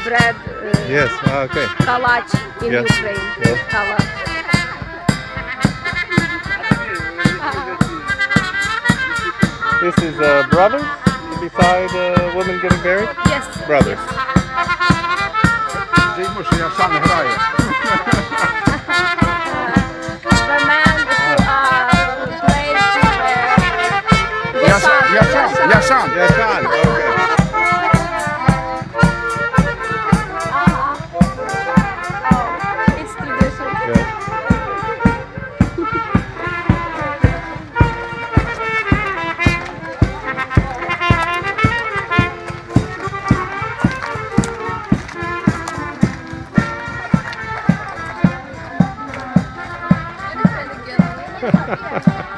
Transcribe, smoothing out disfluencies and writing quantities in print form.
bread. Yes. Okay. Kalach in Yes. Ukraine. Yes. Kalach. This is brothers beside woman getting married. Yes. Brothers. The man who plays Yashan. Yashan. Okay. Oh, it's tradition. Yeah. Ha ha ha.